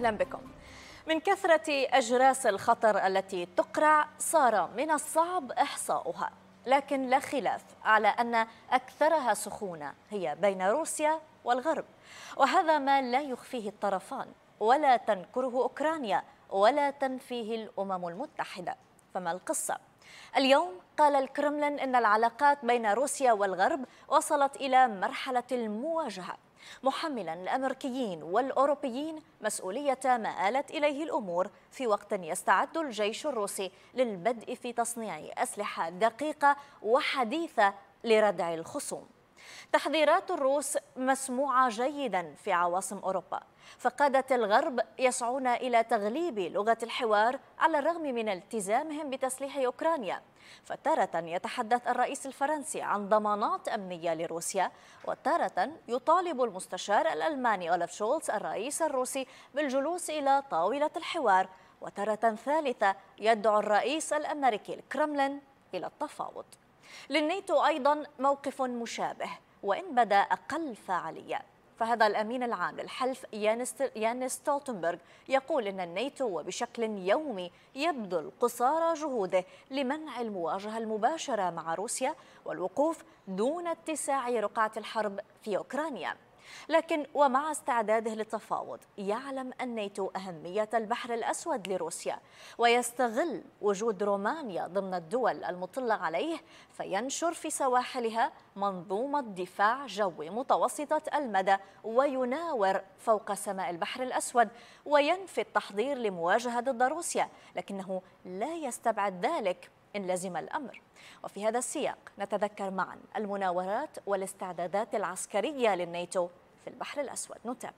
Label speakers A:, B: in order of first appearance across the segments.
A: أهلا بكم. من كثرة أجراس الخطر التي تقرع صار من الصعب إحصاؤها، لكن لا خلاف على أن أكثرها سخونة هي بين روسيا والغرب، وهذا ما لا يخفيه الطرفان ولا تنكره أوكرانيا ولا تنفيه الأمم المتحدة. فما القصة؟ اليوم قال الكرملين إن العلاقات بين روسيا والغرب وصلت إلى مرحلة المواجهة، محملا الأمريكيين والأوروبيين مسؤولية ما آلت إليه الأمور في وقت يستعد الجيش الروسي للبدء في تصنيع أسلحة دقيقة وحديثة لردع الخصوم. تحذيرات الروس مسموعة جيدا في عواصم أوروبا، فقادة الغرب يسعون إلى تغليب لغة الحوار على الرغم من التزامهم بتسليح أوكرانيا. فتارة يتحدث الرئيس الفرنسي عن ضمانات أمنية لروسيا، وتارة يطالب المستشار الألماني أولف شولتز الرئيس الروسي بالجلوس إلى طاولة الحوار، وتارة ثالثة يدعو الرئيس الأمريكي الكرملين إلى التفاوض. للناتو أيضا موقف مشابه وإن بدا أقل فاعلية، فهذا الأمين العام للحلف يانس ستولتنبرغ يقول إن الناتو وبشكل يومي يبذل قصارى جهوده لمنع المواجهة المباشرة مع روسيا والوقوف دون اتساع رقعة الحرب في أوكرانيا. لكن ومع استعداده للتفاوض يعلم الناتو أهمية البحر الأسود لروسيا، ويستغل وجود رومانيا ضمن الدول المطلة عليه فينشر في سواحلها منظومة دفاع جوي متوسطة المدى ويناور فوق سماء البحر الأسود، وينفي التحضير لمواجهة ضد روسيا، لكنه لا يستبعد ذلك إن لزم الأمر. وفي هذا السياق نتذكر معا المناورات والاستعدادات العسكرية للناتو في البحر الأسود. نتابع.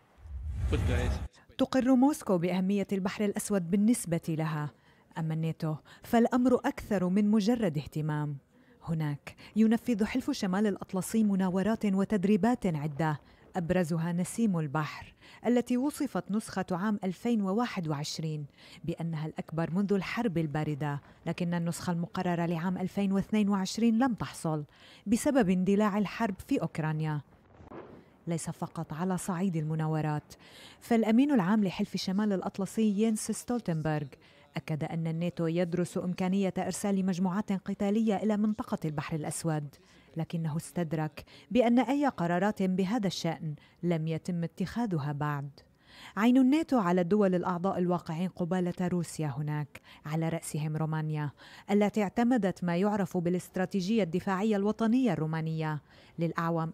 B: تقر موسكو بأهمية البحر الأسود بالنسبة لها، أما الناتو فالأمر أكثر من مجرد اهتمام. هناك ينفذ حلف شمال الأطلسي مناورات وتدريبات عدة، أبرزها نسيم البحر التي وصفت نسخة عام 2021 بأنها الأكبر منذ الحرب الباردة، لكن النسخة المقررة لعام 2022 لم تحصل بسبب اندلاع الحرب في أوكرانيا. ليس فقط على صعيد المناورات، فالأمين العام لحلف شمال الأطلسي يانس ستولتنبرغ أكد أن الناتو يدرس إمكانية إرسال مجموعات قتالية إلى منطقة البحر الأسود، لكنه استدرك بأن أي قرارات بهذا الشأن لم يتم اتخاذها بعد. عين الناتو على الدول الأعضاء الواقعين قبالة روسيا هناك، على رأسهم رومانيا التي اعتمدت ما يعرف بالاستراتيجية الدفاعية الوطنية الرومانية للأعوام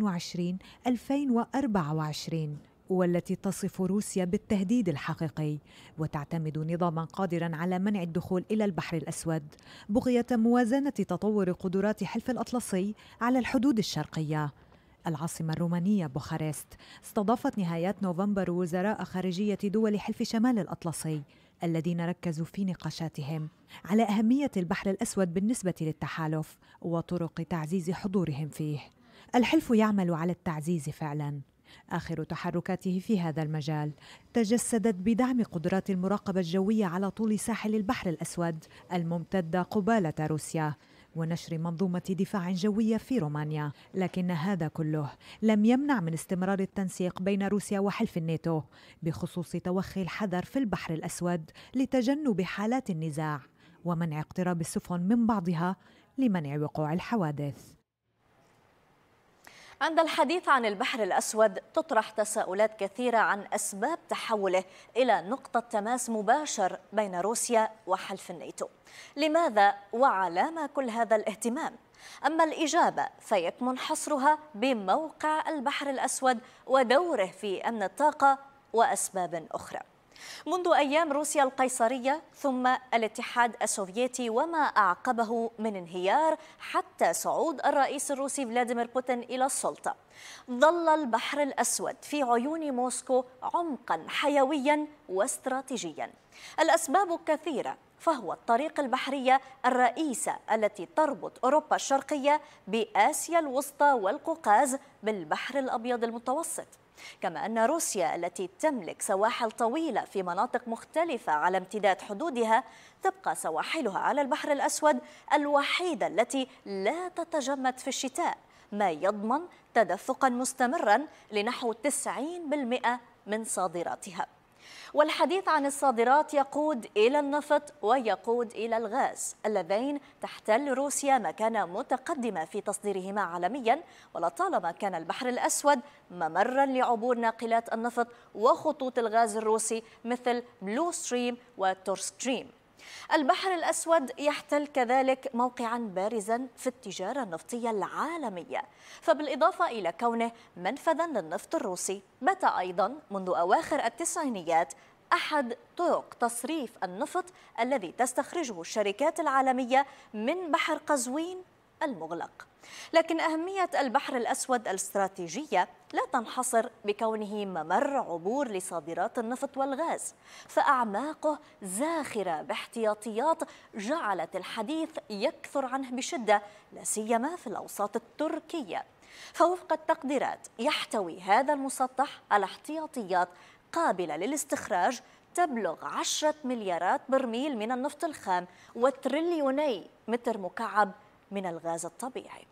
B: 2020-2024، والتي تصف روسيا بالتهديد الحقيقي وتعتمد نظاما قادرا على منع الدخول إلى البحر الأسود بغية موازنة تطور قدرات حلف الأطلسي على الحدود الشرقية. العاصمة الرومانية بوخارست استضافت نهايات نوفمبر وزراء خارجية دول حلف شمال الأطلسي الذين ركزوا في نقاشاتهم على أهمية البحر الأسود بالنسبة للتحالف وطرق تعزيز حضورهم فيه. الحلف يعمل على التعزيز فعلاً. آخر تحركاته في هذا المجال تجسدت بدعم قدرات المراقبة الجوية على طول ساحل البحر الأسود الممتدة قبالة روسيا ونشر منظومة دفاع جوية في رومانيا، لكن هذا كله لم يمنع من استمرار التنسيق بين روسيا وحلف الناتو بخصوص توخي الحذر في البحر الأسود لتجنب حالات النزاع ومنع اقتراب السفن من بعضها لمنع وقوع الحوادث.
A: عند الحديث عن البحر الأسود تطرح تساؤلات كثيرة عن أسباب تحوله إلى نقطة تماس مباشر بين روسيا وحلف الناتو. لماذا وعلام كل هذا الاهتمام؟ أما الإجابة فيكمن حصرها بموقع البحر الأسود ودوره في أمن الطاقة وأسباب أخرى. منذ أيام روسيا القيصرية ثم الاتحاد السوفيتي وما أعقبه من انهيار حتى صعود الرئيس الروسي فلاديمير بوتين إلى السلطة، ظل البحر الأسود في عيون موسكو عمقا حيويا واستراتيجيا. الأسباب كثيرة، فهو الطريق البحرية الرئيسة التي تربط أوروبا الشرقية بآسيا الوسطى والقوقاز بالبحر الأبيض المتوسط، كما أن روسيا التي تملك سواحل طويلة في مناطق مختلفة على امتداد حدودها تبقى سواحلها على البحر الأسود الوحيدة التي لا تتجمد في الشتاء، ما يضمن تدفقا مستمرا لنحو 90% من صادراتها. والحديث عن الصادرات يقود إلى النفط ويقود إلى الغاز اللذين تحتل روسيا مكانة متقدمة في تصديرهما عالميا، ولطالما كان البحر الأسود ممرا لعبور ناقلات النفط وخطوط الغاز الروسي مثل بلو ستريم وتور ستريم. البحر الأسود يحتل كذلك موقعا بارزا في التجارة النفطية العالمية، فبالإضافة إلى كونه منفذا للنفط الروسي، بات أيضا منذ أواخر التسعينيات أحد طرق تصريف النفط الذي تستخرجه الشركات العالمية من بحر قزوين المغلق. لكن أهمية البحر الأسود الاستراتيجية لا تنحصر بكونه ممر عبور لصادرات النفط والغاز، فأعماقه زاخرة باحتياطيات جعلت الحديث يكثر عنه بشدة، لا سيما في الأوساط التركية. فوفق التقديرات يحتوي هذا المسطح على احتياطيات قابلة للاستخراج تبلغ 10 مليارات برميل من النفط الخام وتريليوني متر مكعب من الغاز الطبيعي.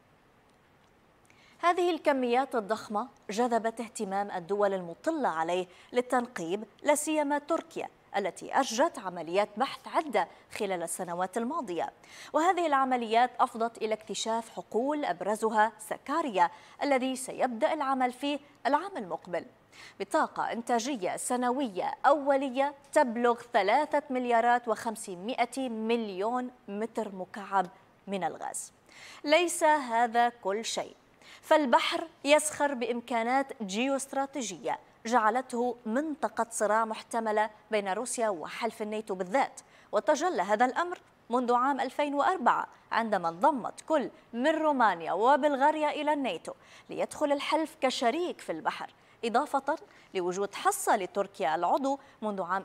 A: هذه الكميات الضخمة جذبت اهتمام الدول المطلة عليه للتنقيب، لا سيما تركيا التي أجرت عمليات بحث عدة خلال السنوات الماضية، وهذه العمليات أفضت إلى اكتشاف حقول أبرزها سكاريا الذي سيبدأ العمل فيه العام المقبل بطاقة إنتاجية سنوية أولية تبلغ 3 مليارات و500 مليون متر مكعب من الغاز. ليس هذا كل شيء، فالبحر يزخر بإمكانات جيوستراتيجية جعلته منطقة صراع محتملة بين روسيا وحلف الناتو بالذات، وتجلى هذا الأمر منذ عام 2004 عندما انضمت كل من رومانيا وبلغاريا إلى الناتو ليدخل الحلف كشريك في البحر، إضافة لوجود حصة لتركيا العضو منذ عام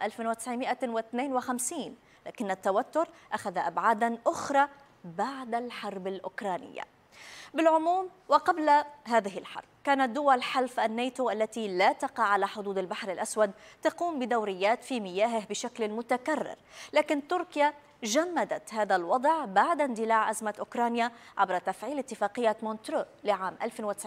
A: 1952. لكن التوتر أخذ أبعادا أخرى بعد الحرب الأوكرانية. بالعموم وقبل هذه الحرب كانت دول حلف الناتو التي لا تقع على حدود البحر الأسود تقوم بدوريات في مياهه بشكل متكرر، لكن تركيا جمدت هذا الوضع بعد اندلاع أزمة أوكرانيا عبر تفعيل اتفاقية مونترو لعام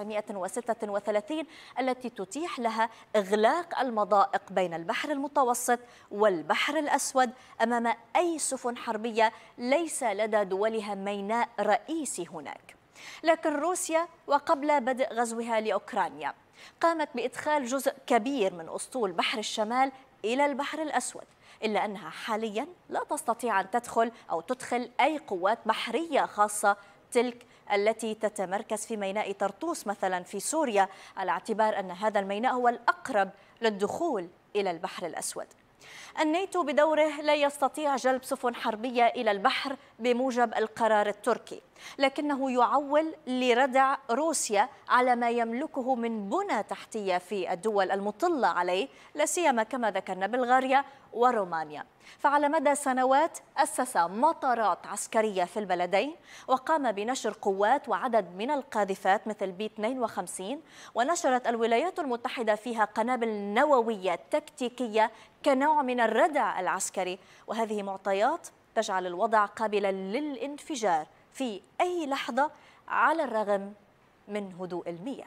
A: 1936 التي تتيح لها إغلاق المضائق بين البحر المتوسط والبحر الأسود أمام أي سفن حربية ليس لدى دولها ميناء رئيسي هناك. لكن روسيا وقبل بدء غزوها لأوكرانيا قامت بإدخال جزء كبير من أسطول بحر الشمال إلى البحر الأسود، إلا أنها حاليا لا تستطيع أن تدخل أي قوات بحرية خاصة تلك التي تتمركز في ميناء طرطوس مثلا في سوريا، على اعتبار أن هذا الميناء هو الأقرب للدخول إلى البحر الأسود. الناتو بدوره لا يستطيع جلب سفن حربية إلى البحر بموجب القرار التركي، لكنه يعول لردع روسيا على ما يملكه من بنى تحتية في الدول المطلة عليه، لا سيما كما ذكرنا بلغاريا ورومانيا. فعلى مدى سنوات أسس مطارات عسكرية في البلدين، وقام بنشر قوات وعدد من القاذفات مثل بي 52، ونشرت الولايات المتحدة فيها قنابل نووية تكتيكية كنوع من الردع العسكري، وهذه معطيات تجعل الوضع قابلا للانفجار في أي لحظة على الرغم من هدوء المياه.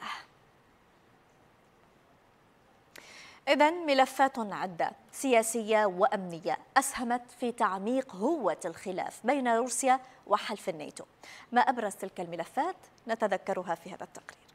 A: إذن ملفات عدة سياسية وأمنية أسهمت في تعميق هوة الخلاف بين روسيا وحلف الناتو. ما أبرز تلك الملفات نتذكرها في هذا التقرير.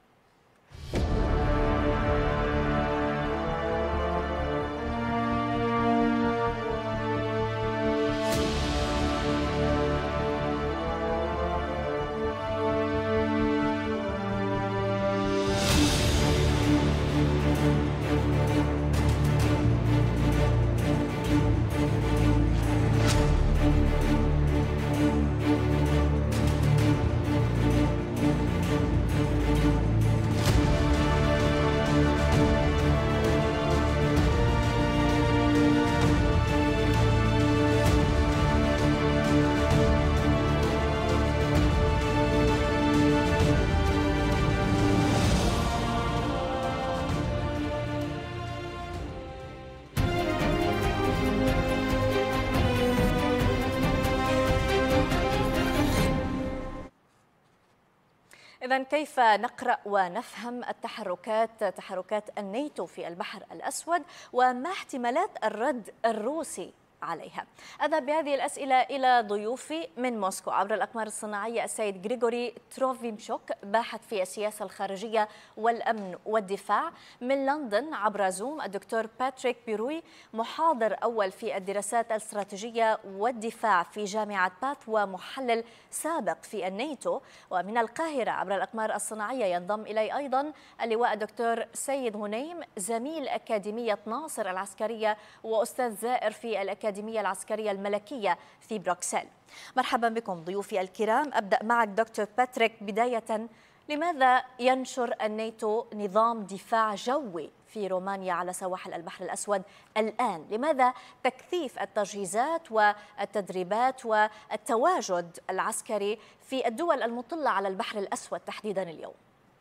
A: إذن كيف نقرأ ونفهم تحركات الناتو في البحر الأسود، وما احتمالات الرد الروسي عليها؟ أذهب بهذه الأسئلة إلى ضيوفي من موسكو عبر الأقمار الصناعية السيد غريغوري تروفيمشوك باحث في السياسة الخارجية والأمن والدفاع، من لندن عبر زوم الدكتور باتريك بيروي محاضر أول في الدراسات الاستراتيجية والدفاع في جامعة باث ومحلل سابق في الناتو، ومن القاهرة عبر الأقمار الصناعية ينضم إلي أيضا اللواء الدكتور سيد غنيم زميل أكاديمية ناصر العسكرية وأستاذ زائر في الأكاديمية العسكرية الملكية في بروكسل. مرحبا بكم ضيوفي الكرام. أبدأ معك دكتور باتريك. بداية، لماذا ينشر الناتو نظام دفاع جوي في رومانيا على سواحل البحر الأسود الآن؟ لماذا تكثيف التجهيزات والتدريبات والتواجد العسكري في الدول المطلة على البحر الأسود تحديدا اليوم؟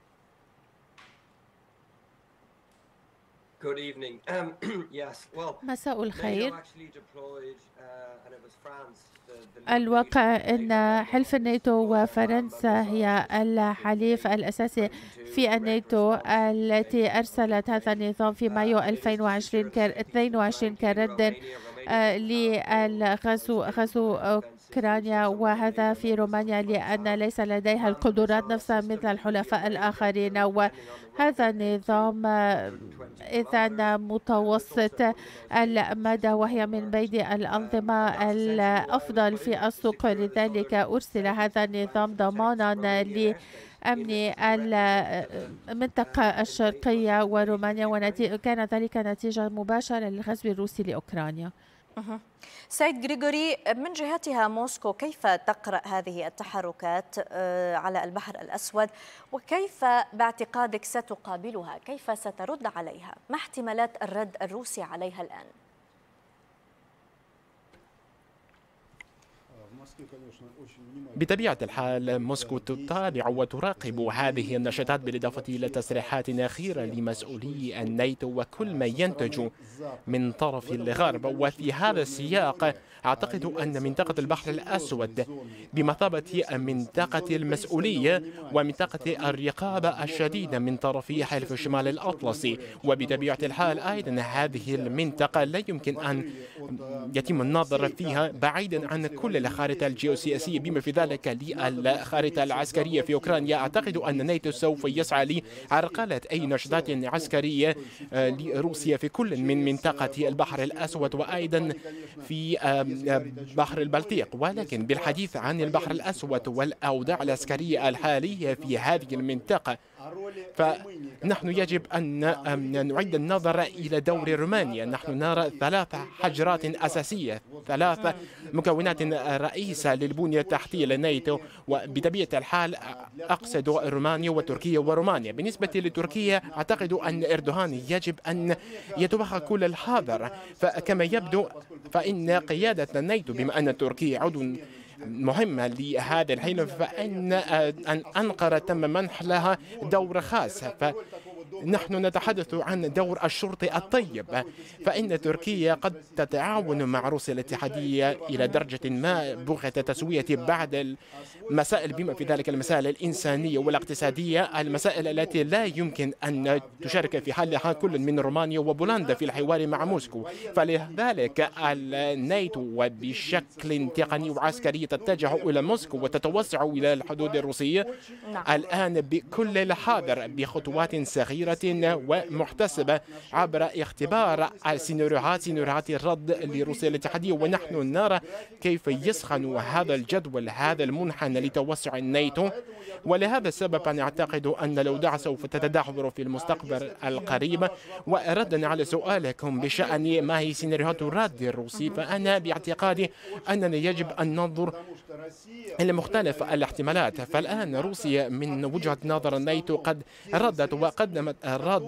C: مساء الخير. الواقع أن حلف الناتو وفرنسا هي الحليف الأساسي في الناتو التي أرسلت هذا النظام في مايو 2022 كرد لغزو أوكرانيا، وهذا في رومانيا لأن ليس لديها القدرات نفسها مثل الحلفاء الآخرين. وهذا النظام إذا متوسط المدى وهي من بين الأنظمة الأفضل في السوق، لذلك أرسل هذا النظام ضمانا لأمن المنطقة الشرقية ورومانيا، وكان ذلك نتيجة مباشرة للغزو الروسي لأوكرانيا.
A: سيد غريغوري، من جهتها موسكو كيف تقرأ هذه التحركات على البحر الأسود، وكيف باعتقادك ستقابلها؟ كيف سترد عليها؟ ما احتمالات الرد الروسي عليها الآن؟
D: بطبيعة الحال موسكو تتابع وتراقب هذه النشاطات، بالإضافة إلى تصريحات أخيرة لمسؤولي الناتو وكل ما ينتج من طرف الغرب. وفي هذا السياق أعتقد أن منطقة البحر الأسود بمثابة منطقة المسؤولية ومنطقة الرقابة الشديدة من طرف حلف الشمال الأطلسي، وبطبيعة الحال أيضا هذه المنطقة لا يمكن أن يتم النظر فيها بعيدا عن كل الخارطة الجيوسياسية بما في ذلك للخارطة العسكرية في أوكرانيا. أعتقد أن الناتو سوف يسعى لعرقلة أي نشاطات عسكرية لروسيا في كل من منطقة البحر الأسود وأيضا في بحر البلطيق. ولكن بالحديث عن البحر الأسود والأوضاع العسكرية الحالية في هذه المنطقة، فنحن يجب أن نعيد النظر إلى دور رومانيا. نحن نرى 3 حجرات أساسية، 3 مكونات رئيسة للبنية التحتية للناتو، وبطبيعة الحال أقصد رومانيا وتركيا ورومانيا. بالنسبة لتركيا أعتقد أن إردوغان يجب أن يتوخى كل الحذر، فكما يبدو فإن قيادة الناتو بما أن تركيا عضو مهمة لهذا الحين، فإن أنقرة تم منح لها دور خاص. نحن نتحدث عن دور الشرطي الطيب، فإن تركيا قد تتعاون مع روسيا الاتحادية إلى درجة ما بغية تسوية بعض المسائل بما في ذلك المسائل الإنسانية والاقتصادية، المسائل التي لا يمكن أن تشارك في حلها كل من رومانيا وبولندا في الحوار مع موسكو. فلذلك الناتو وبشكل تقني وعسكري تتجه إلى موسكو وتتوسع إلى الحدود الروسية الآن بكل الحذر بخطوات صغيرة ومحتسبة عبر اختبار سيناريوهات الرد لروسيا الاتحادية. ونحن نرى كيف يسخن هذا الجدول، هذا المنحنى لتوسع الناتو. ولهذا السبب أنا أعتقد أن الأوضاع سوف تتدهور في المستقبل القريب. وردا على سؤالكم بشأن ما هي سيناريوهات الرد الروسي، فأنا باعتقادي أننا يجب أن ننظر إلى مختلف الاحتمالات. فالآن روسيا من وجهة نظر الناتو قد ردت وقدمت الرد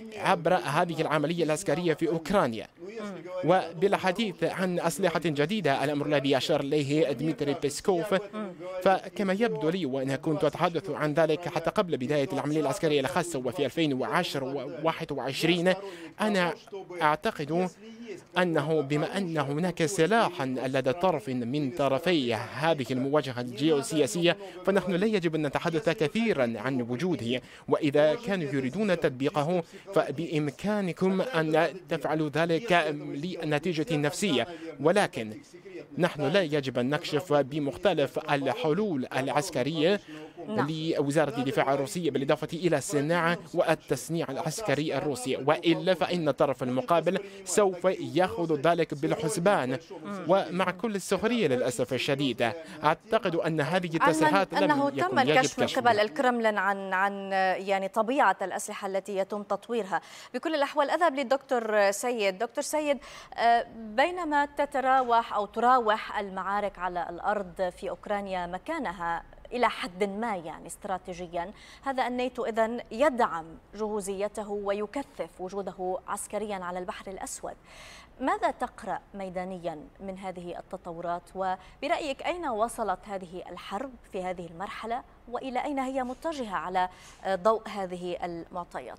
D: عبر هذه العملية العسكرية في أوكرانيا. وبالحديث عن أسلحة جديدة، الأمر الذي أشار إليه ديمتري بيسكوف، فكما يبدو لي وأنا كنت أتحدث عن ذلك حتى قبل بداية العملية العسكرية الخاصة وفي 2010 و21، أنا أعتقد أنه بما أن هناك سلاحا لدى طرف من طرفي هذه المواجهة الجيوسياسية، فنحن لا يجب أن نتحدث كثيرا عن وجوده، وإذا كانوا يريدون تطبيقه فبإمكانكم أن تفعلوا ذلك لنتيجة نفسية، ولكن نحن لا يجب أن نكشف بمختلف الحلول العسكرية لوزارة الدفاع الروسية بالإضافة إلى الصناعة والتصنيع العسكري الروسي، وإلا فإن الطرف المقابل سوف يأخذ ذلك بالحسبان. ومع كل السخرية للأسف الشديد، أعتقد أن هذه التصريحات
A: أنه تم الكشف من قبل الكرملين عن يعني طبيعة الأسلحة التي يتم تطويرها. بكل الأحوال أذهب للدكتور سيد. دكتور سيد، بينما تراوح المعارك على الأرض في أوكرانيا مكانها إلى حد ما يعني استراتيجيا، هذا الناتو إذن يدعم جهوزيته ويكثف وجوده عسكريا على البحر الأسود. ماذا تقرأ ميدانيا من هذه التطورات، وبرأيك أين وصلت هذه الحرب في هذه المرحلة، وإلى أين هي متجهة على ضوء هذه المعطيات؟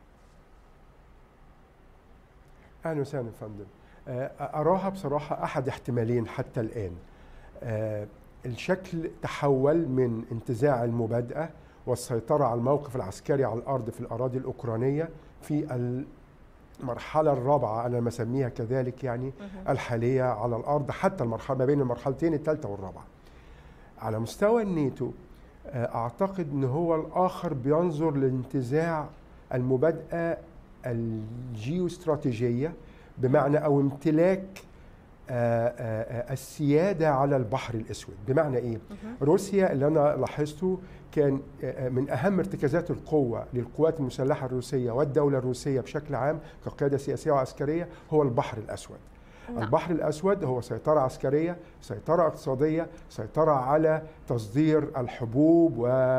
E: أهلا وسهلا فندم. أراها بصراحة أحد احتمالين حتى الآن. الشكل تحول من انتزاع المبادئة والسيطرة على الموقف العسكري على الأرض في الأراضي الأوكرانية في المرحلة الرابعة، أنا مسميها كذلك يعني الحالية على الأرض، حتى المرحلة ما بين المرحلتين الثالثة والرابعة. على مستوى الناتو أعتقد أن هو الآخر بينظر لانتزاع المبادئة الجيوستراتيجية، بمعنى أو امتلاك السيادة على البحر الأسود. بمعنى إيه؟ روسيا اللي أنا لاحظته كان من أهم ارتكازات القوة للقوات المسلحة الروسية والدولة الروسية بشكل عام كقيادة سياسية وعسكرية هو البحر الأسود. البحر الأسود هو سيطرة عسكرية، سيطرة اقتصادية، سيطرة على تصدير الحبوب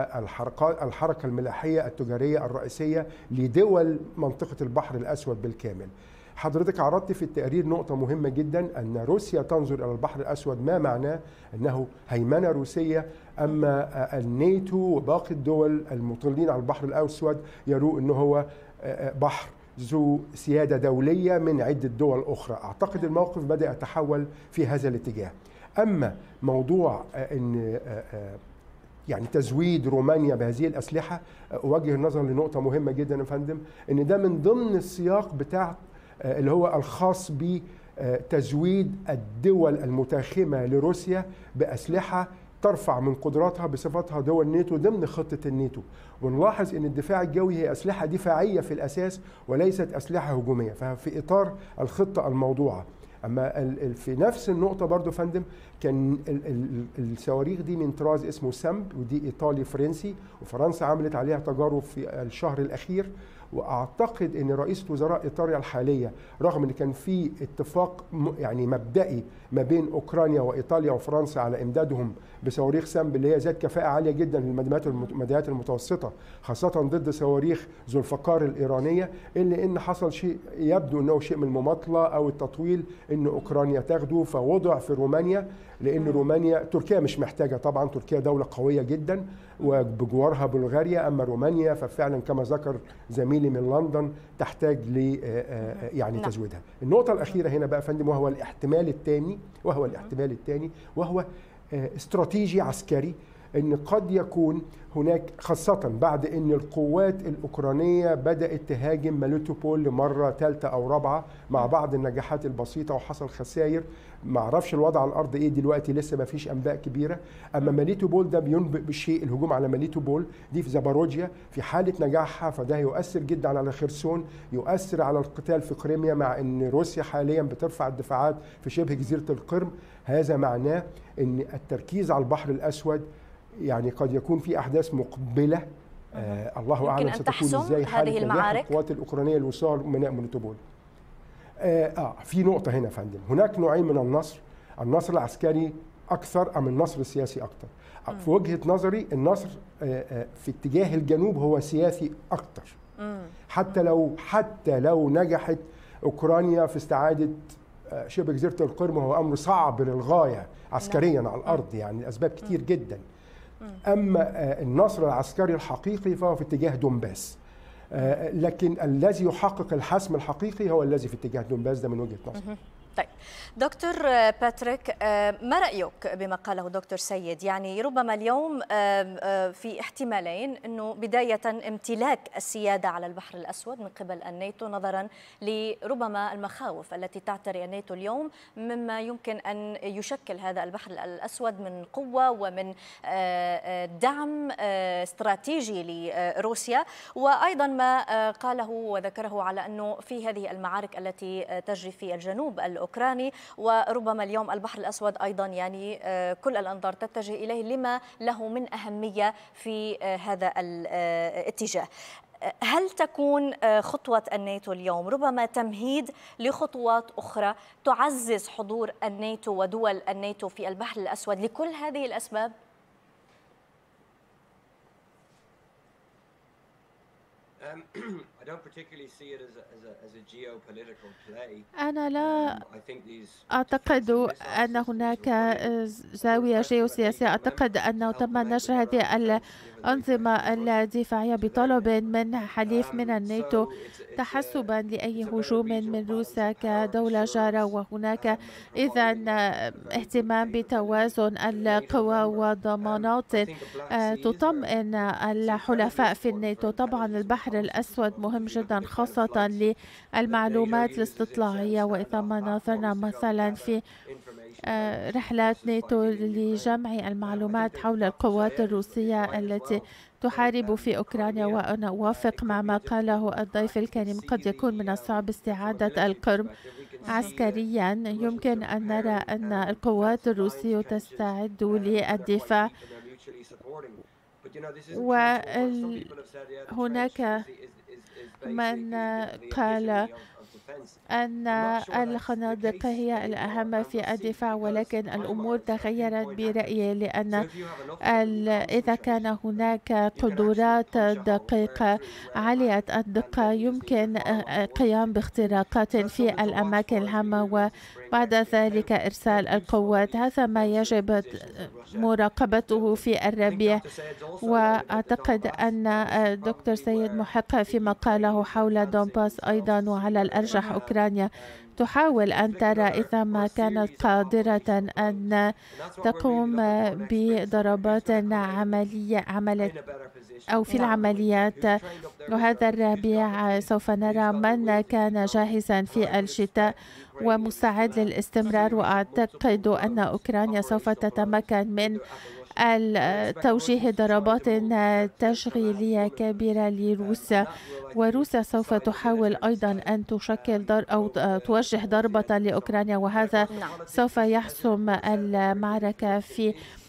E: والحركة الملاحية التجارية الرئيسية لدول منطقة البحر الأسود بالكامل. حضرتك عرضت في التقرير نقطة مهمة جدا، أن روسيا تنظر إلى البحر الأسود ما معناه أنه هيمنة روسية، أما الناتو وباقي الدول المطلين على البحر الأسود يروا أنه هو بحر ذو سيادة دولية من عدة دول أخرى. أعتقد الموقف بدأ يتحول في هذا الاتجاه. أما موضوع أن يعني تزويد رومانيا بهذه الأسلحة، أوجه النظر لنقطة مهمة جدا يا فندم، أن ده من ضمن السياق بتاع اللي هو الخاص بتزويد الدول المتاخمة لروسيا بأسلحة ترفع من قدراتها بصفتها دول ناتو ضمن خطة الناتو. ونلاحظ أن الدفاع الجوي هي أسلحة دفاعية في الأساس وليست أسلحة هجومية، ففي إطار الخطة الموضوعة. أما في نفس النقطة برضو فندم، كان الصواريخ دي من طراز اسمه سامب، ودي إيطالي فرنسي، وفرنسا عملت عليها تجارب في الشهر الأخير. واعتقد ان رئيسة وزراء ايطاليا الحاليه، رغم ان كان في اتفاق يعني مبدئي ما بين اوكرانيا وايطاليا وفرنسا على امدادهم بصواريخ سامب اللي هي ذات كفاءه عاليه جدا للمدنيات المتوسطه، خاصه ضد صواريخ ذو الفقار الايرانيه، الا ان حصل شيء يبدو انه شيء من المماطله او التطويل ان اوكرانيا تاخده، فوضع في رومانيا، لان رومانيا تركيا مش محتاجه طبعا، تركيا دوله قويه جدا وبجوارها بلغاريا، اما رومانيا ففعلا كما ذكر زميلي من لندن تحتاج ل يعني تزويدها. النقطه الاخيره هنا بقى فندم وهو الاحتمال الثاني وهو استراتيجي عسكري، ان قد يكون هناك، خاصة بعد ان القوات الاوكرانية بدأت تهاجم ميليتوبول لمرة ثالثة او رابعة مع بعض النجاحات البسيطة وحصل خسائر، ما اعرفش الوضع على الارض ايه دلوقتي، لسه ما فيش انباء كبيرة. اما ميليتوبول ده بينبئ بالشيء، الهجوم على ميليتوبول دي في زاباروجيا في حالة نجاحها فده يؤثر جدا على خرسون، يؤثر على القتال في قريميا، مع ان روسيا حاليا بترفع الدفاعات في شبه جزيرة القرم. هذا معناه ان التركيز على البحر الاسود يعني قد يكون في احداث مقبله، الله اعلم ستكون ازاي
A: هذه المعارك.
E: القوات الاوكرانيه للوصول من ميليتوبول. في نقطه هنا فندم، هناك نوعين من النصر العسكري اكثر ام النصر السياسي اكثر. في وجهه نظري النصر في اتجاه الجنوب هو سياسي اكثر، حتى لو نجحت أوكرانيا في استعادة شبه جزيرة القرم، وهو أمر صعب للغاية عسكريا على الأرض، يعني الأسباب كتير جدا. أما النصر العسكري الحقيقي فهو في اتجاه دونباس، لكن الذي يحقق الحسم الحقيقي هو الذي في اتجاه دونباس، ده من وجهة نظري.
A: طيب دكتور باتريك، ما رأيك بما قاله دكتور سيد؟ يعني ربما اليوم في احتمالين، أنه بداية امتلاك السيادة على البحر الأسود من قبل الناتو نظرا لربما المخاوف التي تعتري الناتو اليوم مما يمكن أن يشكل هذا البحر الأسود من قوة ومن دعم استراتيجي لروسيا، وأيضا ما قاله وذكره على أنه في هذه المعارك التي تجري في الجنوب الأوكراني، وربما اليوم البحر الأسود أيضا يعني كل الأنظار تتجه إليه لما له من أهمية في هذا الاتجاه. هل تكون خطوة الناتو اليوم ربما تمهيد لخطوات أخرى تعزز حضور الناتو ودول الناتو في البحر الأسود لكل هذه الأسباب؟
C: أنا لا أعتقد أن هناك زاوية جيوسياسية. أعتقد أنه تم نشر هذه الأنظمة الدفاعية بطلب من حليف من الناتو تحسبا لأي هجوم من روسيا كدولة جارة، وهناك إذن اهتمام بتوازن القوى وضمانات تطمئن الحلفاء في الناتو. طبعا البحر الأسود مهم جدا خاصة للمعلومات الاستطلاعية، وإذا ما نظرنا مثلا في رحلات ناتو لجمع المعلومات حول القوات الروسية التي تحارب في أوكرانيا، وأنا أوافق مع ما قاله الضيف الكريم، قد يكون من الصعب استعادة القرم عسكريا. يمكن أن نرى أن القوات الروسية تستعد للدفاع، وهناك من قال أن الخنادق هي الأهم في الدفاع، ولكن الأمور تغيرت برأيي، لأن إذا كان هناك قدرات دقيقة عالية الدقة يمكن القيام باختراقات في الأماكن الهامة وبعد ذلك إرسال القوات. هذا ما يجب مراقبته في الربيع، وأعتقد أن دكتور سيد محق فيما قاله حول دونباس أيضا، وعلى الأرجح أوكرانيا تحاول أن ترى إذا ما كانت قادرة أن تقوم بضربات عملية أو في العمليات. وهذا الربيع سوف نرى من كان جاهزا في الشتاء ومستعد للاستمرار، وأعتقد أن أوكرانيا سوف تتمكن من توجيه ضربات تشغيلية كبيرة لروسيا، وروسيا سوف تحاول أيضا أن تشكل أو توجه ضربة لأوكرانيا، وهذا سوف يحسم المعركة في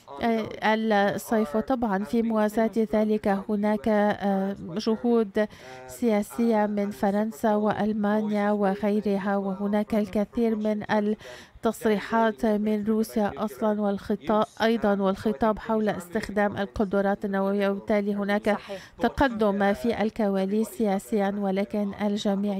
C: الصيف. وطبعا في موازاة ذلك هناك جهود سياسية من فرنسا وألمانيا وغيرها، وهناك الكثير من التصريحات من روسيا أصلا، والخطاب حول استخدام القدرات النووية، وبالتالي هناك تقدم في الكواليس سياسيا، ولكن الجميع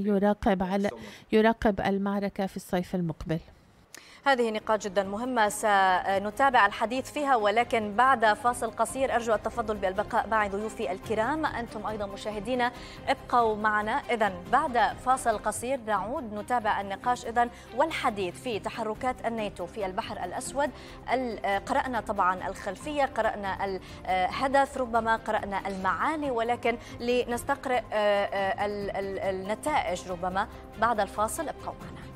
C: يراقب المعركة في الصيف المقبل.
A: هذه نقاط جدا مهمة سنتابع الحديث فيها، ولكن بعد فاصل قصير أرجو التفضل بالبقاء مع ضيوفي الكرام. أنتم أيضا مشاهدينا ابقوا معنا. إذن بعد فاصل قصير نعود نتابع النقاش إذن والحديث في تحركات الناتو في البحر الأسود. قرأنا طبعا الخلفية، قرأنا الهدف، ربما قرأنا المعاني، ولكن لنستقرأ النتائج ربما بعد الفاصل. ابقوا معنا.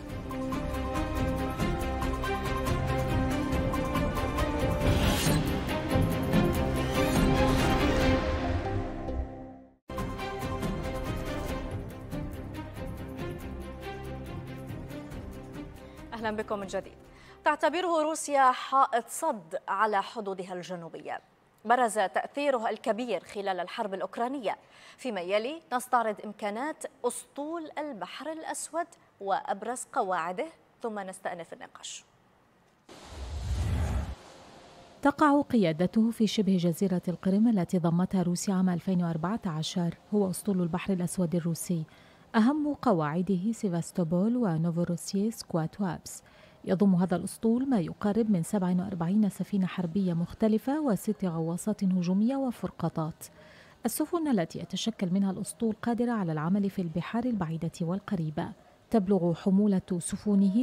A: أهلا بكم من جديد. تعتبره روسيا حائط صد على حدودها الجنوبية. برز تأثيره الكبير خلال الحرب الأوكرانية. فيما يلي نستعرض إمكانات أسطول البحر الأسود وأبرز قواعده، ثم نستأنف النقاش.
F: تقع قيادته في شبه جزيرة القرم التي ضمتها روسيا عام 2014. هو أسطول البحر الأسود الروسي، أهم قواعده سيفاستوبول ونوفوروسيسك وتوابس. يضم هذا الأسطول ما يقارب من 47 سفينة حربية مختلفة و6 غواصات هجومية وفرقاطات. السفن التي يتشكل منها الأسطول قادرة على العمل في البحار البعيدة والقريبة. تبلغ حمولة سفنه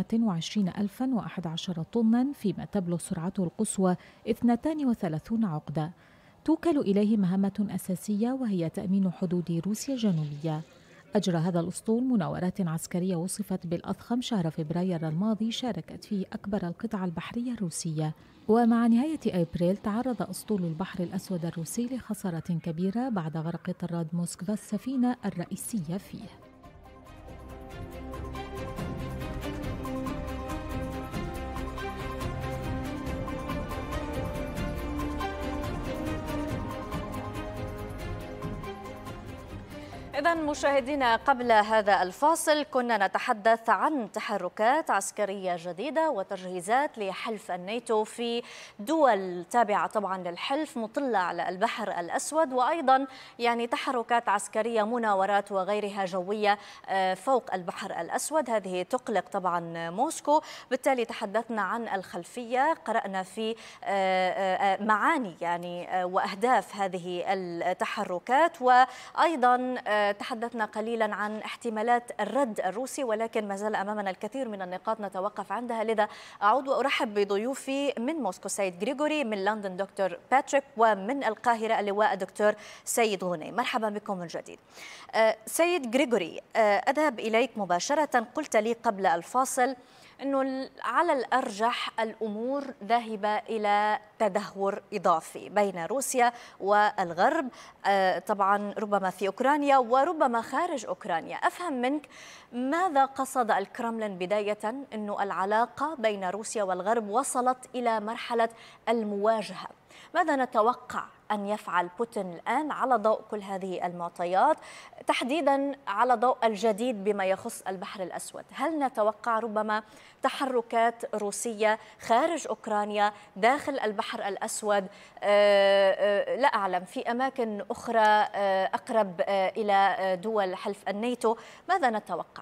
F: 28,011 طناً، فيما تبلغ سرعته القصوى 32 عقدة. توكل إليه مهمة أساسية وهي تأمين حدود روسيا الجنوبية. أجرى هذا الأسطول مناورات عسكرية وصفت بالأضخم شهر فبراير الماضي، شاركت فيه أكبر القطع البحرية الروسية. ومع نهاية أبريل تعرض أسطول البحر الأسود الروسي لخسارة كبيرة بعد غرق طراد موسكفا السفينة الرئيسية فيه.
A: إذن مشاهدينا، قبل هذا الفاصل كنا نتحدث عن تحركات عسكرية جديدة وتجهيزات لحلف الناتو في دول تابعة طبعا للحلف مطلة على البحر الأسود، وأيضا يعني تحركات عسكرية، مناورات وغيرها جوية فوق البحر الأسود. هذه تقلق طبعا موسكو. بالتالي تحدثنا عن الخلفية، قرأنا في معاني يعني وأهداف هذه التحركات، وأيضا تحدثنا قليلا عن احتمالات الرد الروسي، ولكن ما زال أمامنا الكثير من النقاط نتوقف عندها. لذا أعود وأرحب بضيوفي من موسكو سيد غريغوري، من لندن دكتور باتريك، ومن القاهرة اللواء دكتور سيد غنيم. مرحبا بكم من جديد. سيد غريغوري، أذهب إليك مباشرة. قلت لي قبل الفاصل أنه على الأرجح الأمور ذاهبة إلى تدهور إضافي بين روسيا والغرب، طبعا ربما في أوكرانيا وربما خارج أوكرانيا. أفهم منك ماذا قصد الكرملين بداية، أنه العلاقة بين روسيا والغرب وصلت إلى مرحلة المواجهة. ماذا نتوقع أن يفعل بوتين الآن على ضوء كل هذه المعطيات، تحديدا على ضوء الجديد بما يخص البحر الأسود؟ هل نتوقع ربما تحركات روسية خارج أوكرانيا داخل البحر الأسود؟ لا أعلم، في أماكن أخرى أقرب إلى دول حلف الناتو، ماذا نتوقع؟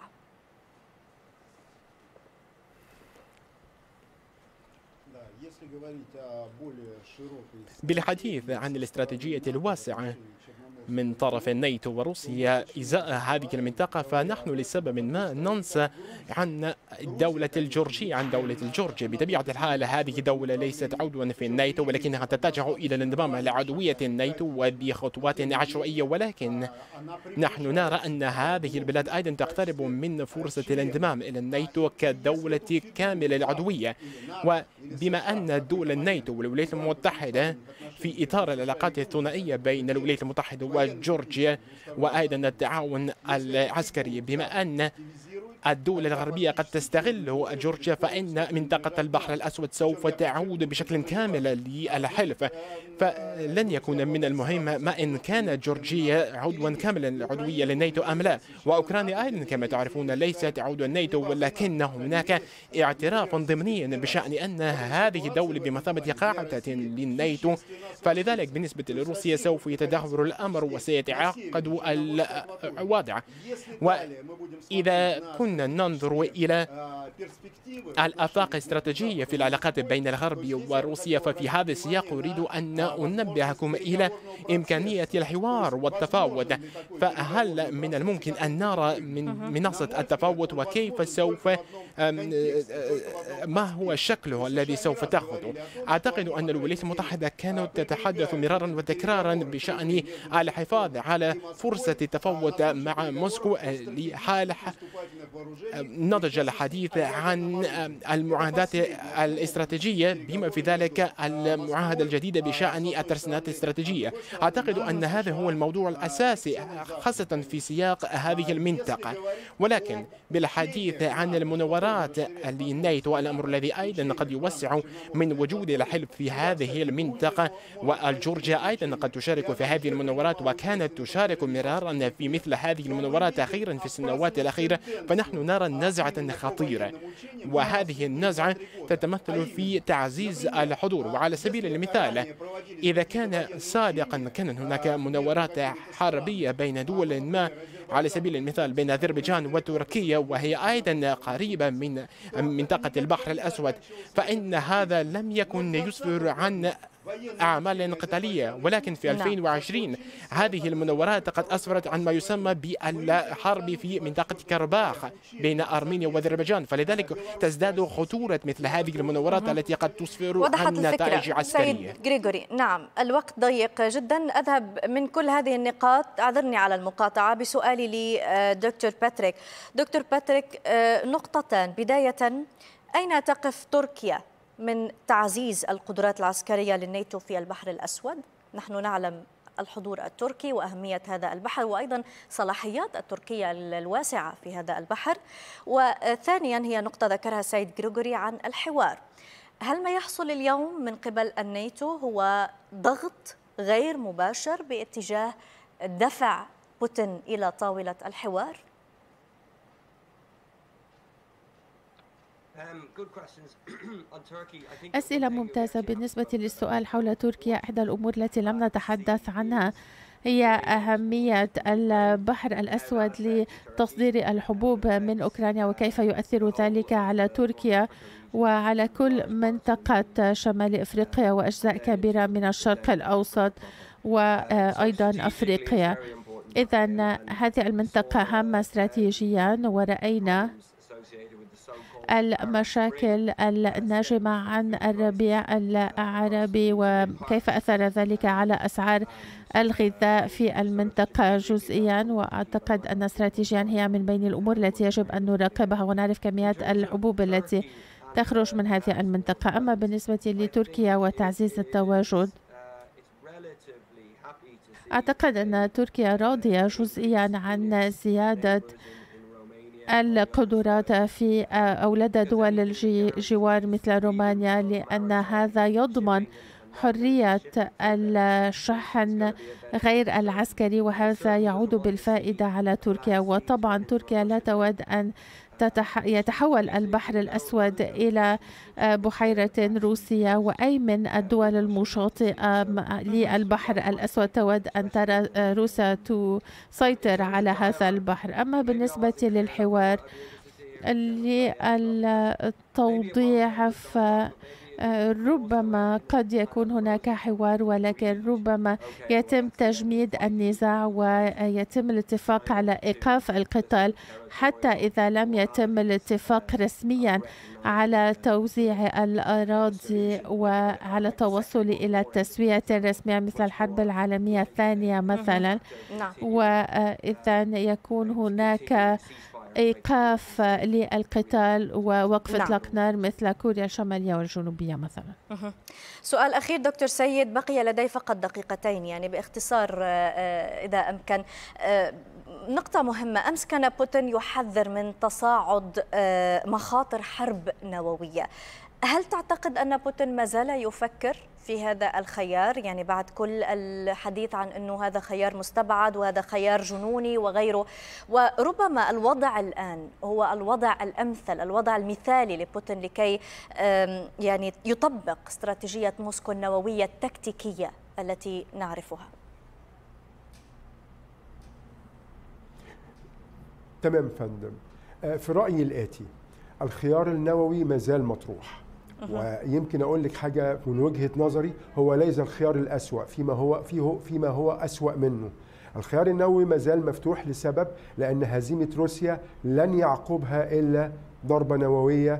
D: بالحديث عن الاستراتيجية الواسعة من طرف الناتو وروسيا إزاء هذه المنطقة، فنحن لسبب ما ننسى عن دولة الجورجية، عن دولة جورجيا. بطبيعة الحال هذه دولة ليست عضوا في الناتو، ولكنها تتجه إلى الانضمام لعضوية الناتو وبخطوات عشوائية، ولكن نحن نرى أن هذه البلاد أيضا تقترب من فرصة الانضمام إلى الناتو كدولة كاملة العضوية. وبما أن دول الناتو والولايات المتحدة في إطار العلاقات الثنائية بين الولايات المتحدة وجورجيا، وأيضا التعاون العسكري، بما أن الدول الغربية قد تستغل جورجيا، فإن منطقة البحر الأسود سوف تعود بشكل كامل للحلف. فلن يكون من المهم ما إن كانت جورجيا عضوا كاملا عضوية للناتو أم لا. وأوكرانيا أيضا كما تعرفون ليست عضوا الناتو، ولكن هناك اعتراف ضمني بشأن أن هذه الدولة بمثابة قاعدة للناتو. فلذلك بالنسبة لروسيا سوف يتدهور الأمر وسيتعقد الوضع. وإذا كنا ننظر إلى الآفاق الاستراتيجية في العلاقات بين الغرب وروسيا، ففي هذا السياق أريد أن أنبهكم إلى إمكانية الحوار والتفاوض. فهل من الممكن أن نرى من منصة التفاوض، وكيف سوف ما هو شكله الذي سوف تأخذه؟ أعتقد أن الولايات المتحدة كانت تتحدث مرارا وتكرارا بشأن الحفاظ على فرصة التفاوض مع موسكو لحال نضج الحديث عن المعاهدات الاستراتيجية، بما في ذلك المعاهدة الجديدة بشأن الترسانات الاستراتيجية. أعتقد أن هذا هو الموضوع الأساسي خاصة في سياق هذه المنطقة. ولكن بالحديث عن المناورات مناورات للناتو، الأمر الذي أيضا قد يوسع من وجود الحلف في هذه المنطقة. والجورجيا أيضا قد تشارك في هذه المناورات، وكانت تشارك مرارا في مثل هذه المناورات أخيرا في السنوات الأخيرة. فنحن نرى نزعة خطيرة، وهذه النزعة تتمثل في تعزيز الحضور. وعلى سبيل المثال، إذا كان سابقا كان هناك مناورات حربية بين دول ما، على سبيل المثال بين أذربيجان وتركيا، وهي أيضا قريبة من منطقة البحر الأسود، فإن هذا لم يكن يسفر عن أعمال قتالية. ولكن في 2020 هذه المناورات قد أسفرت عن ما يسمى بالحرب في منطقة كرباخ بين أرمينيا وأذربيجان، فلذلك تزداد خطورة مثل هذه المناورات التي قد تسفر عن نتائج عسكرية.
A: سيد غريغوري، نعم الوقت ضيق جدا، أذهب من كل هذه النقاط، أعذرني على المقاطعة، بسؤالي لدكتور باتريك. دكتور باتريك، نقطتان. بداية، أين تقف تركيا من تعزيز القدرات العسكرية للناتو في البحر الأسود؟ نحن نعلم الحضور التركي وأهمية هذا البحر، وأيضا صلاحيات التركية الواسعة في هذا البحر. وثانيا هي نقطة ذكرها السيد غريغوري عن الحوار. هل ما يحصل اليوم من قبل الناتو هو ضغط غير مباشر باتجاه دفع بوتين إلى طاولة الحوار؟
C: أسئلة ممتازة. بالنسبة للسؤال حول تركيا، إحدى الأمور التي لم نتحدث عنها هي أهمية البحر الأسود لتصدير الحبوب من أوكرانيا، وكيف يؤثر ذلك على تركيا وعلى كل منطقة شمال إفريقيا وأجزاء كبيرة من الشرق الأوسط وأيضا أفريقيا. إذن هذه المنطقة هامة استراتيجيا، ورأينا المشاكل الناجمة عن الربيع العربي وكيف أثر ذلك على أسعار الغذاء في المنطقة جزئيا. وأعتقد أن استراتيجيا هي من بين الأمور التي يجب أن نراقبها ونعرف كميات الحبوب التي تخرج من هذه المنطقة. أما بالنسبة لتركيا وتعزيز التواجد، أعتقد أن تركيا راضية جزئيا عن زيادة القدرات في أولاد دول الجوار مثل رومانيا، لأن هذا يضمن حرية الشحن غير العسكري، وهذا يعود بالفائدة على تركيا. وطبعا تركيا لا تود أن يتحول البحر الأسود إلى بحيرة روسية، وأي من الدول المشاطئة للبحر الأسود تود أن ترى روسيا تسيطر على هذا البحر. أما بالنسبة للحوار للتوضيح، ربما قد يكون هناك حوار، ولكن ربما يتم تجميد النزاع ويتم الاتفاق على إيقاف القتال حتى إذا لم يتم الاتفاق رسميا على توزيع الأراضي وعلى التوصل إلى التسوية الرسمية مثل الحرب العالمية الثانية مثلا. وإذا يكون هناك إيقاف للقتال ووقف إطلاق نار مثل كوريا الشمالية والجنوبية مثلا.
A: سؤال أخير دكتور سيد، بقي لدي فقط دقيقتين، يعني باختصار إذا أمكن. نقطة مهمة، أمس كان بوتين يحذر من تصاعد مخاطر حرب نووية. هل تعتقد أن بوتين ما زال يفكر في هذا الخيار، يعني بعد كل الحديث عن أنه هذا خيار مستبعد وهذا خيار جنوني وغيره، وربما الوضع الآن هو الوضع الأمثل، الوضع المثالي لبوتين لكي يعني يطبق استراتيجية موسكو النووية التكتيكية التي نعرفها؟
E: تمام فندم. في رأيي الآتي، الخيار النووي ما زال مطروح، ويمكن أقول لك حاجة من وجهة نظري، هو ليس الخيار الأسوأ فيما هو أسوأ منه. الخيار النووي ما زال مفتوح لسبب، لأن هزيمة روسيا لن يعقبها إلا ضربة نووية،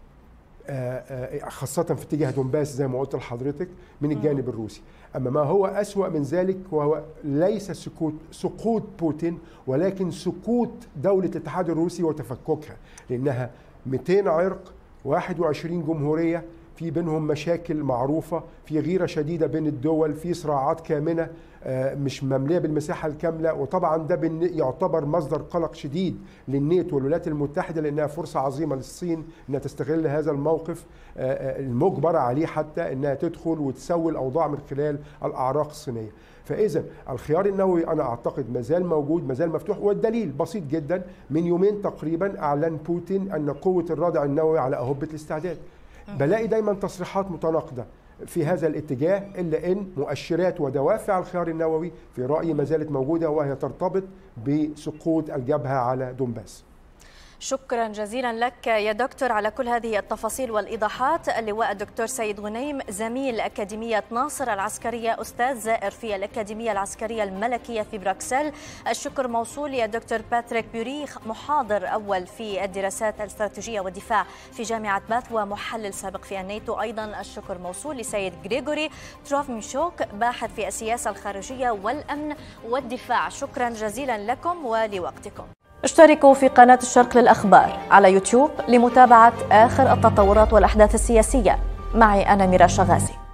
E: خاصة في اتجاه دونباس زي ما قلت لحضرتك من الجانب الروسي. أما ما هو أسوأ من ذلك وهو ليس سقوط بوتين، ولكن سقوط دولة الاتحاد الروسي وتفككها، لأنها 200 عرق 21 جمهورية في بينهم مشاكل معروفة، في غيرة شديدة بين الدول، في صراعات كامنة مش مملية بالمساحة الكاملة. وطبعا ده يعتبر مصدر قلق شديد للناتو والولايات المتحدة، لأنها فرصة عظيمة للصين أنها تستغل هذا الموقف المجبرة عليه حتى أنها تدخل وتسوي الأوضاع من خلال الأعراق الصينية. فإذا الخيار النووي أنا أعتقد مازال موجود، مازال مفتوح، والدليل بسيط جدا. من يومين تقريبا أعلن بوتين أن قوة الرادع النووي على أهبة الاستعداد. بلاقي دايما تصريحات متناقضة في هذا الاتجاه، إلا أن مؤشرات ودوافع الخيار النووي في رأيي ما زالت موجودة، وهي ترتبط بسقوط الجبهة على دونباس.
A: شكرا جزيلا لك يا دكتور على كل هذه التفاصيل والإيضاحات. اللواء الدكتور سيد غنيم، زميل أكاديمية ناصر العسكرية، أستاذ زائر في الأكاديمية العسكرية الملكية في بروكسل. الشكر موصول يا دكتور باتريك بوري، محاضر أول في الدراسات الاستراتيجية والدفاع في جامعة باث ومحلل سابق في الناتو. أيضا الشكر موصول لسيد غريغوري تروفيمشوك، باحث في السياسة الخارجية والأمن والدفاع. شكرا جزيلا لكم ولوقتكم. اشتركوا في قناة الشرق للأخبار على يوتيوب لمتابعة آخر التطورات والأحداث السياسية. معي أنا ميرا شغازي.